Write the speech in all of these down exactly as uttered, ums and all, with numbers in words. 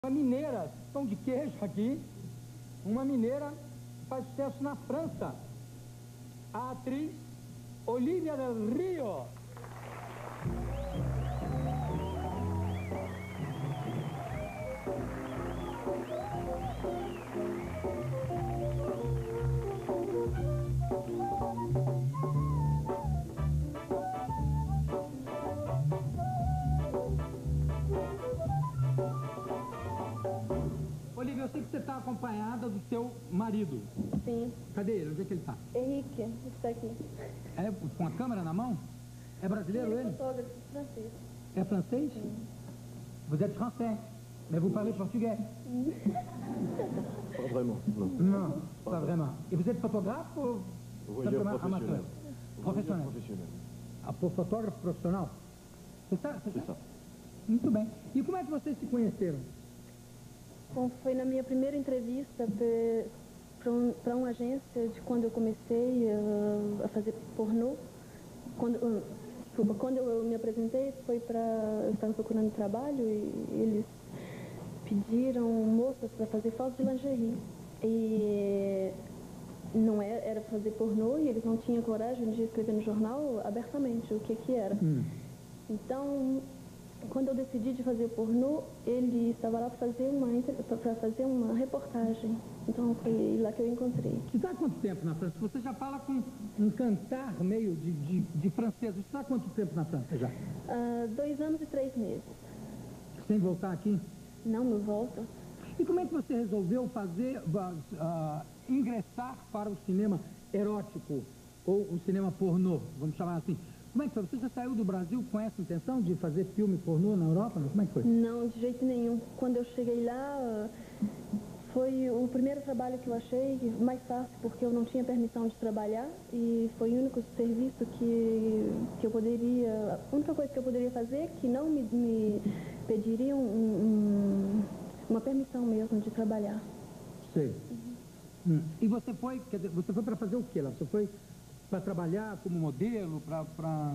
Uma mineira, pão de queijo aqui, uma mineira que faz sucesso na França, a atriz Olivia del Rio. Olivia, eu sei que você está acompanhada do seu marido. Sim. Cadê ele? Onde é que ele está? Henrique, está aqui. É com a câmera na mão? É brasileiro ele? Ele é fotógrafo francês. É francês? Sim. Vous êtes français, mais vous parlez portugais? Pas vraiment, non. Non, pas vraiment. Et vous êtes photographe ou Voyeur simplement professionnel. amateur? Professionnel. Voyeur professionnel. Ah, por fotógrafo profissional? Você está? C'est ça. Muito bem. E como é que vocês se conheceram? Bom, foi na minha primeira entrevista para um, para uma agência de quando eu comecei uh, a fazer pornô. Quando, uh, desculpa, quando eu me apresentei foi para... Eu estava procurando trabalho e eles pediram moças para fazer fotos de lingerie. E não era, era para fazer pornô e eles não tinham coragem de escrever no jornal abertamente o que que era. Hum. Então, quando eu decidi de fazer pornô, ele estava lá para fazer uma para fazer uma reportagem. Então foi lá que eu encontrei. Você está há quanto tempo na França? Você já fala com um cantar meio de, de, de francês. Você está há quanto tempo na França já? Uh, dois anos e três meses. Sem voltar aqui? Não me volto. E como é que você resolveu fazer, uh, ingressar para o cinema erótico, ou o cinema pornô, vamos chamar assim? Como é que foi? Você já saiu do Brasil com essa intenção de fazer filme pornô na Europa? Como é que foi? Não, de jeito nenhum. Quando eu cheguei lá, foi o primeiro trabalho que eu achei mais fácil, porque eu não tinha permissão de trabalhar e foi o único serviço que, que eu poderia... A única coisa que eu poderia fazer que não me, me pediriam um, um, uma permissão mesmo de trabalhar. Sei. Uhum. Hum. E você foi, quer dizer, você foi para fazer o quê lá? Você foi para trabalhar como modelo, para... Pra...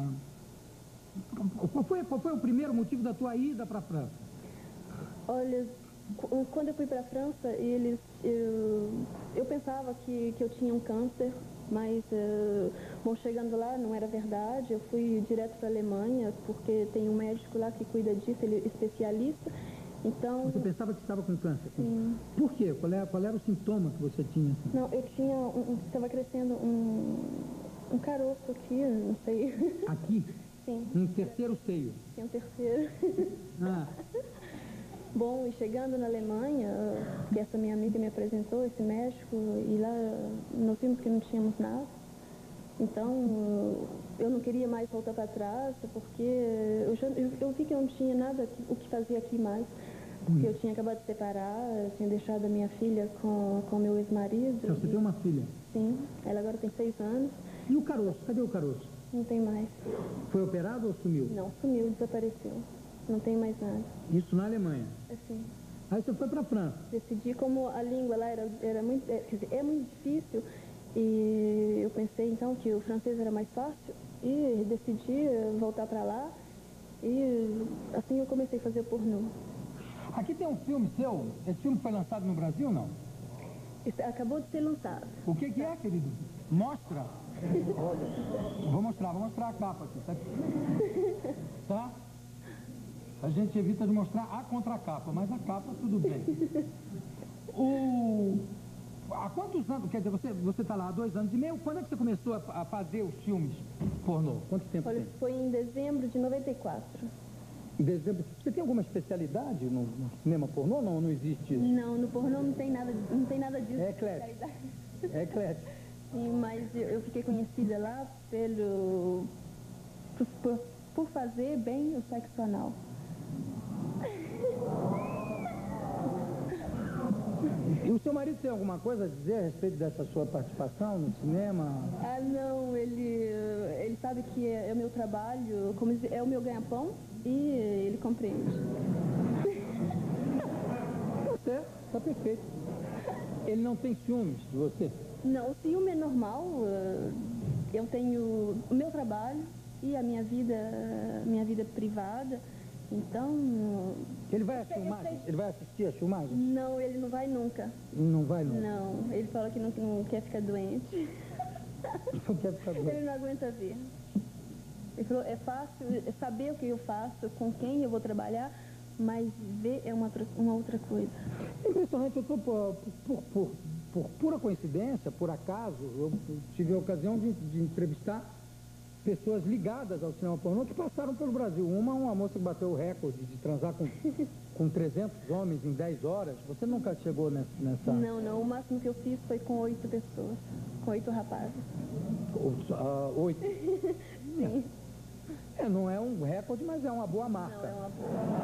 Qual foi, qual foi o primeiro motivo da tua ida para a França? Olha, quando eu fui para a França, eles, eu, eu pensava que, que eu tinha um câncer, mas, uh, bom, chegando lá não era verdade. Eu fui direto para a Alemanha, porque tem um médico lá que cuida disso, ele é especialista. Então... Você pensava que estava com câncer? Sim. Por quê? Qual era, qual era o sintoma que você tinha? Não, eu tinha, um, estava crescendo um, um caroço aqui, não sei. Aqui? Sim. Um terceiro seio? Sim, um terceiro. Ah. Bom, e chegando na Alemanha, que essa minha amiga me apresentou, esse médico, e lá nós vimos que não tínhamos nada. Então, eu não queria mais voltar para trás, porque eu, já, eu, eu vi que eu não tinha nada que, o que fazer aqui mais. Porque eu tinha acabado de separar, eu tinha deixado a minha filha com o meu ex-marido. Então, você e, tem uma filha? Sim, ela agora tem seis anos. E o caroço? Cadê o caroço? Não tem mais. Foi operado ou sumiu? Não, sumiu, desapareceu. Não tem mais nada. Isso na Alemanha? Assim. Aí você foi para a França? Decidi, como a língua lá era, era muito, é, quer dizer, é muito difícil, e eu pensei então que o francês era mais fácil, e decidi voltar para lá, e assim eu comecei a fazer pornô. Aqui tem um filme seu. Esse filme foi lançado no Brasil ou não? Isso acabou de ser lançado. O que que é, querido? Mostra. Vou mostrar, vou mostrar a capa aqui, tá? Tá? A gente evita de mostrar a contracapa, mas a capa tudo bem. O... Há quantos anos, quer dizer, você você está lá há dois anos e meio, quando é que você começou a, a fazer os filmes pornô? Quanto tempo Olha, tem? foi em dezembro de noventa e quatro. Em dezembro. Você tem alguma especialidade no, no cinema pornô? Não, não existe isso. Não, no pornô não tem nada, não tem nada disso. É eclético. É eclético. Sim, mas eu, eu fiquei conhecida lá pelo... Por, por, por fazer bem o sexo anal. E o seu marido tem alguma coisa a dizer a respeito dessa sua participação no cinema? Ah, não, ele, ele sabe que é, é o meu trabalho, como dizer, é o meu ganha-pão e ele compreende. Você, tá perfeito. Ele não tem ciúmes de você? Não, o ciúme é normal. Eu tenho o meu trabalho e a minha vida, minha vida privada. Então... Ele vai às filmagens? Ele vai assistir às filmagens? Não, ele não vai nunca. Não vai nunca? Não, ele fala que não, que não quer ficar doente. Não quer ficar doente? Ele não aguenta ver. Ele falou, é fácil saber o que eu faço, com quem eu vou trabalhar, mas ver é uma, uma outra coisa. É impressionante, eu estou por, por, por, por pura coincidência, por acaso, eu tive a ocasião de, de entrevistar pessoas ligadas ao cinema pornô que passaram pelo Brasil. Uma, uma moça que bateu o recorde de transar com, com trezentos homens em dez horas. Você nunca chegou nessa... Não, não. O máximo que eu fiz foi com oito pessoas. Com oito rapazes. Uh, oito? Sim. É, não é um recorde, mas é uma boa marca. Não, é uma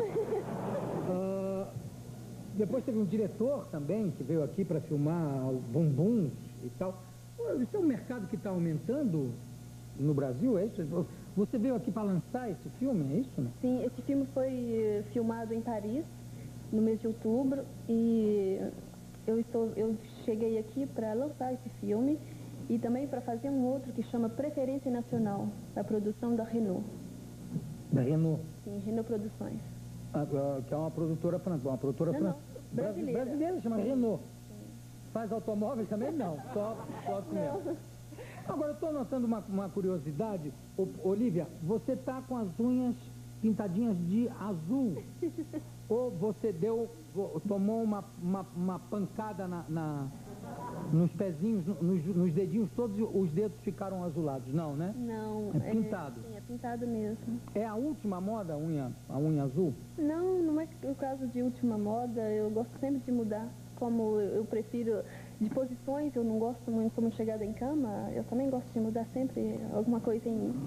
boa. uh, depois teve um diretor também que veio aqui para filmar Bumbuns e tal. Isso é um mercado que está aumentando no Brasil, é isso? Você veio aqui para lançar esse filme, é isso, né? Sim, esse filme foi filmado em Paris, no mês de outubro, e eu, estou, eu cheguei aqui para lançar esse filme e também para fazer um outro que chama Preferência Nacional, da produção da Renault. Da Renault? Sim, Renault Produções. Ah, que é uma produtora francesa, uma produtora não, fran... não, brasileira. Brasileira, chama Sim. Renault. Sim. Faz automóveis também? Não, só, só cinema. Agora, eu estou notando uma, uma curiosidade. O, Olívia, você está com as unhas pintadinhas de azul. Ou você deu, tomou uma, uma, uma pancada na, na, nos pezinhos, nos, nos dedinhos, todos os dedos ficaram azulados. Não, né? Não. É pintado. É, sim, é pintado mesmo. É a última moda, a unha, a unha azul? Não, não é o caso de última moda. Eu gosto sempre de mudar. Como eu prefiro... De posições, eu não gosto muito, sou muito chegada em cama, eu também gosto de mudar sempre alguma coisa em mim.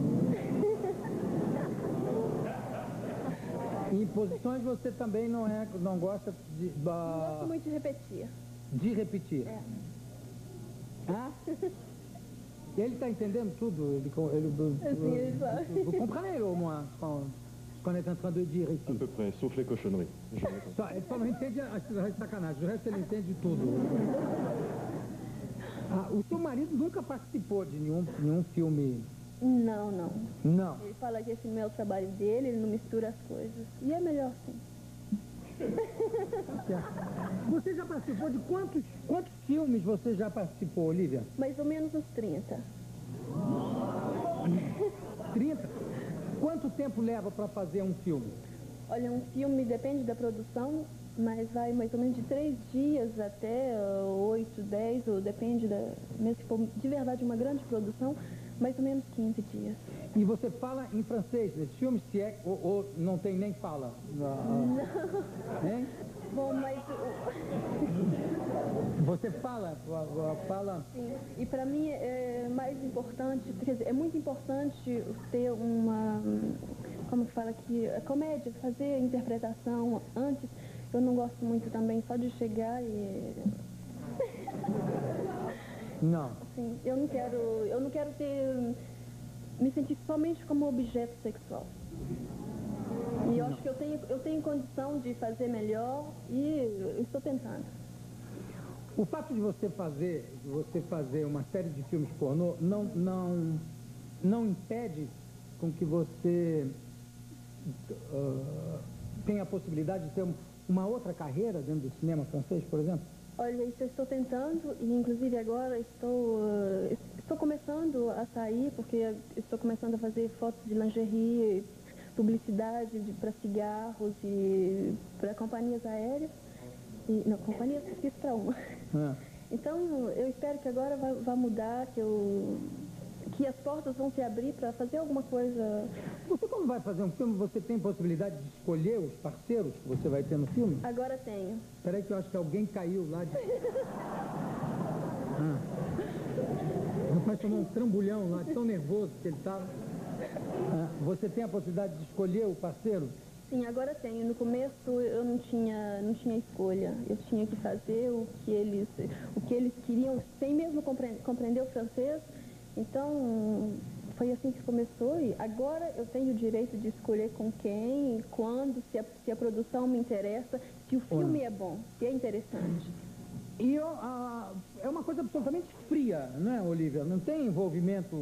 Em posições você também não, é, não gosta de... Uh, não gosto muito de repetir. De repetir? É. Ah? Ele está entendendo tudo? Ele, ele, Assim, ele sabe. Vous comprenez au moins ce qu'on est en train de dire ici? À peu près, sauf les cochonneries. Só, ele só não entende as as sacanagens, o resto ele entende tudo. Ah, o seu marido nunca participou de nenhum, nenhum filme? Não, não. Não. Ele fala que esse não é o trabalho dele, ele não mistura as coisas. E é melhor assim. Você já participou de quantos, quantos filmes você já participou, Olívia? Mais ou menos uns trinta. trinta? Quanto tempo leva para fazer um filme? Olha, um filme depende da produção, mas vai mais ou menos de três dias até oito, dez, ou depende da... Mesmo se for de verdade uma grande produção, mais ou menos quinze dias. E você fala em francês nesse filme, se é, ou, ou não tem nem fala? Não. Hein? Bom, mas... Você fala, fala... Sim, e para mim é mais importante, quer dizer, é muito importante ter uma, como que fala aqui, a comédia, fazer a interpretação antes. Eu não gosto muito também só de chegar e... Não. Assim, eu não quero, eu não quero ter, me sentir somente como objeto sexual. E eu acho que eu tenho, eu tenho condição de fazer melhor e eu estou tentando. O fato de você fazer, de você fazer uma série de filmes pornô não, não, não impede com que você uh, tenha a possibilidade de ter uma outra carreira dentro do cinema francês, por exemplo? Olha, isso eu estou tentando e inclusive agora estou, uh, estou começando a sair, porque estou começando a fazer fotos de lingerie, publicidade para cigarros e para companhias aéreas. E, não, companhias, fiz para uma. É. Então, eu espero que agora vá, vá mudar, que, eu, que as portas vão se abrir para fazer alguma coisa. Você, quando vai fazer um filme, você tem possibilidade de escolher os parceiros que você vai ter no filme? Agora tenho. Espera aí que eu acho que alguém caiu lá de... ah. O rapaz tomou um trambolhão lá, tão nervoso que ele estava. Ah. Você tem a possibilidade de escolher o parceiro? Sim, agora tenho. No começo eu não tinha, não tinha escolha. Eu tinha que fazer o que eles, o que eles queriam, sem mesmo compreender, compreender o francês. Então, foi assim que começou. E agora eu tenho o direito de escolher com quem, quando, se a, se a produção me interessa, se o filme é bom, se é interessante. E uh, é uma coisa absolutamente fria, não é, Olívia? Não tem envolvimento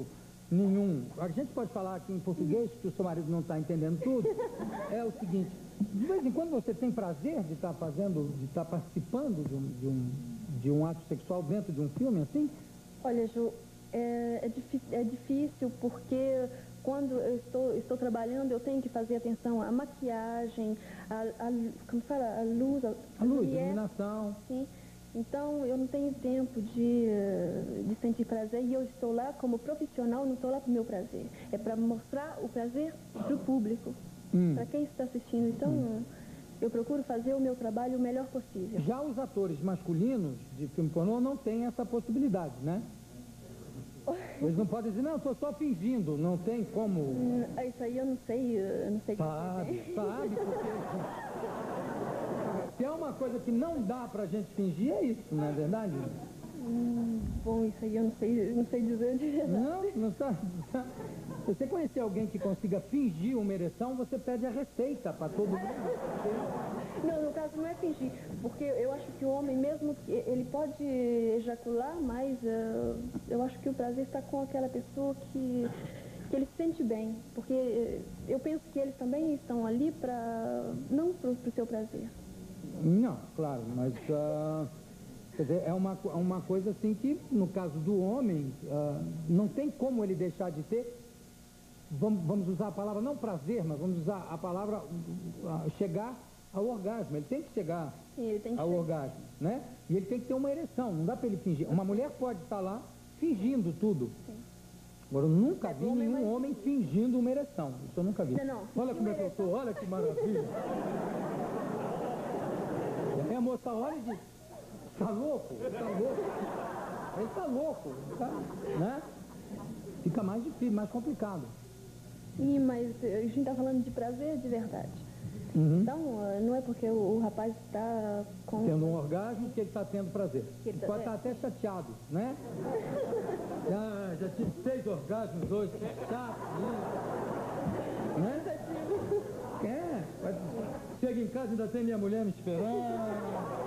nenhum. A gente pode falar aqui em português, que o seu marido não está entendendo tudo. É o seguinte, de vez em quando você tem prazer de estar fazendo, de estar participando de um, de um, de um ato sexual dentro de um filme, assim? Olha, Ju, é, é, difícil, é difícil porque quando eu estou, estou trabalhando, eu tenho que fazer atenção à maquiagem, à, à, como fala, à luz, à, A luz, a mulher, iluminação. sim. Então, eu não tenho tempo de, eh, de sentir prazer e eu estou lá como profissional, não estou lá para o meu prazer. É para mostrar o prazer para o público, Hum. para quem está assistindo. Então, Hum. eu procuro fazer o meu trabalho o melhor possível. Já os atores masculinos de filme pornô não têm essa possibilidade, né? Eles não podem dizer, não, eu estou só fingindo, não tem como... Hum, Isso aí eu não sei, eu não sei Sabe, dizer. sabe, porque... Se é uma coisa que não dá pra gente fingir, é isso, não é verdade? Hum, bom, isso aí eu não sei, não sei dizer de verdade. Não, não sabe. Se você conhecer alguém que consiga fingir uma ereção, você pede a receita pra todo mundo. Não, no caso não é fingir, porque eu acho que o homem, mesmo que ele pode ejacular, mas uh, eu acho que o prazer está com aquela pessoa que, que ele se sente bem, porque uh, eu penso que eles também estão ali para não para o seu prazer. Não, claro, mas uh, quer dizer, é uma, uma coisa assim que, no caso do homem, uh, não tem como ele deixar de ter, vamos, vamos usar a palavra, não prazer, mas vamos usar a palavra uh, chegar ao orgasmo. Ele tem que chegar Sim, ele tem que ao chegar. orgasmo, né? E ele tem que ter uma ereção, não dá para ele fingir. Uma mulher pode estar lá fingindo tudo. Sim. Agora, eu nunca É, vi o homem nenhum vai homem fingindo uma ereção. Isso eu nunca vi. Não, não. Olha como é que eu estou, olha que maravilha. E a moça olha e diz, tá louco? Tá louco? Ele tá louco, tá? Né? Fica mais difícil, mais complicado. Sim, mas a gente está falando de prazer de verdade. Uhum. Então, uh, não é porque o, o rapaz está com... Tendo um orgasmo que ele está tendo prazer. Que ele tá- Pode estar até chateado, né? Já, já tive seis orgasmos hoje, que chato, né? Né? É, pode... Chega em casa e ainda tem minha mulher me esperando.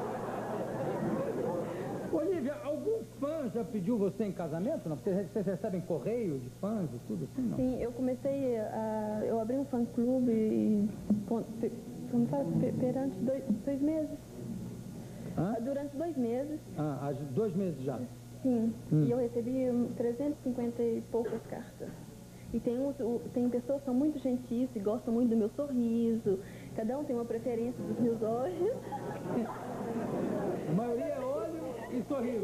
Olivia, algum fã já pediu você em casamento? Não? Porque vocês recebem correio de fãs e tudo assim, não? Sim, eu comecei a... Eu abri um fã-clube e... Como fala? pe- Perante dois, dois meses. Hã? Durante dois meses, Ah, há dois meses já. sim. Hum. E eu recebi hum, trezentas e cinquenta e poucas cartas. E tem, uns, o- tem pessoas que são muito gentis e gostam muito do meu sorriso. Cada um tem uma preferência dos meus olhos. A maioria é olho e sorriso.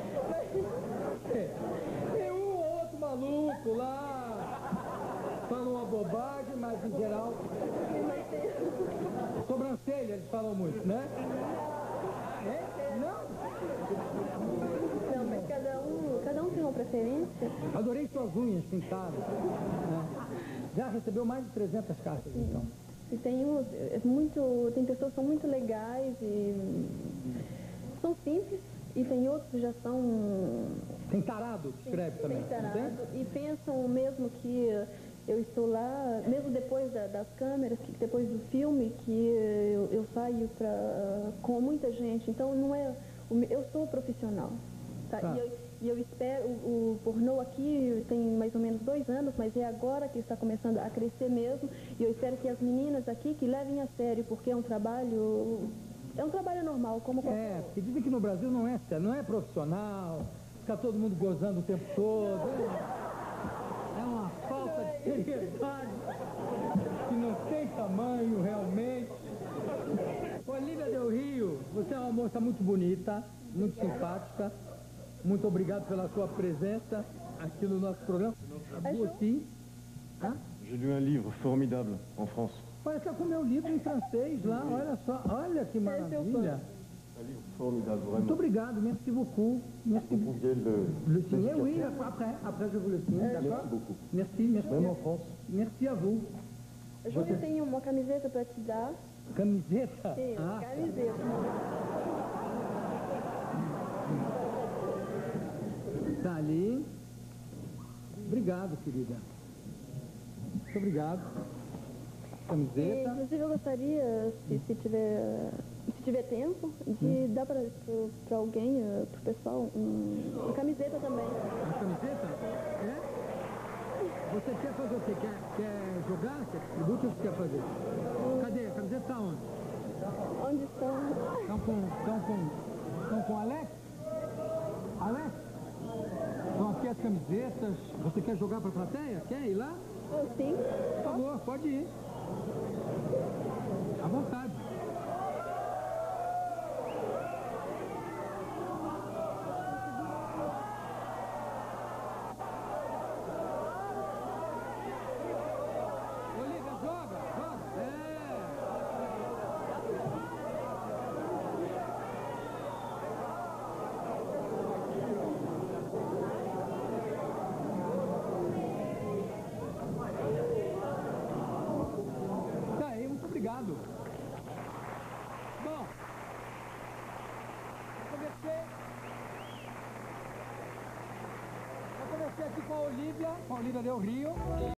É. Tem um ou outro maluco lá, fala uma bobagem, mas em geral... Sobrancelha, eles falam muito, né? É? Não? Não, mas cada um, cada um tem uma preferência. Adorei suas unhas pintadas. Né? Já recebeu mais de trezentas cartas, então. E tem uns, é muito, tem pessoas que são muito legais e são simples, e tem outros que já são Tem tarado que escreve também. bem não tem? tarados e pensam mesmo que eu estou lá, mesmo depois da- das câmeras, que depois do filme, que eu, eu saio pra, com muita gente. Então não é, o me- eu sou profissional, tá? Tá. E, eu, e eu espero, o, o pornô aqui tem mais ou menos dois anos, mas é agora que está começando a crescer mesmo. E eu espero que as meninas aqui que levem a sério, porque é um trabalho, é um trabalho normal, como qualquer É, outro. porque dizem que no Brasil não é sério, não é profissional, fica todo mundo gozando o tempo todo. É uma falta de seriedade que não tem tamanho realmente. Olivia Del Rio, você é uma moça muito bonita, muito simpática. Muito obrigado pela sua presença aqui no nosso programa. Achou? Você, hein? J'ai lu un livre formidable en France. Olha, está com o meu livro em francês lá, olha só, olha que maravilha. Un livre formidable, Muito vraiment. obrigado, merci beaucoup. Merci Vous beaucoup. pouviez le, Le signer, oui, l'indicateur. après, après je vous le signe, d'accord? Merci beaucoup. Merci, merci. Même en France. Merci à vous. Júlia, tem uma camiseta para te dar. Camiseta? Tem, Ah, camiseta. tá ali. Obrigado, querida. Muito obrigado. E, Camiseta. inclusive, eu gostaria, se, se, tiver, se tiver tempo, de dar para alguém, para o pessoal, um, uma camiseta também. Uma camiseta? É? Você quer fazer o quê? Quer, quer jogar? Quer distribuir? O que você quer fazer? Cadê? A camiseta tá onde? Onde estão? Estão com, estão com, estão com Alex? Alex? Estão aqui as camisetas. Você quer jogar pra plateia? Quer ir lá? Oh, sim. Por favor, pode ir. À vontade. Olivia, joga, joga. É. Tá aí, muito obrigado. Bom, eu comecei, eu comecei aqui com a Olivia, com a Olivia Del Rio.